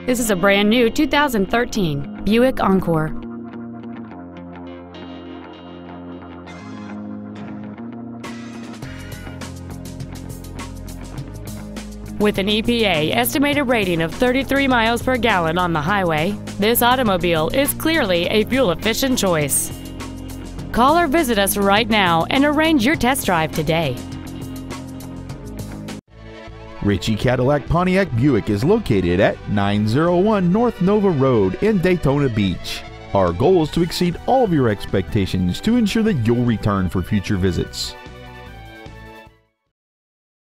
This is a brand new 2013 Buick Encore. With an EPA estimated rating of 33 miles per gallon on the highway, this automobile is clearly a fuel-efficient choice. Call or visit us right now and arrange your test drive today. Ritchie Cadillac Pontiac Buick is located at 901 North Nova Road in Daytona Beach. Our goal is to exceed all of your expectations to ensure that you'll return for future visits.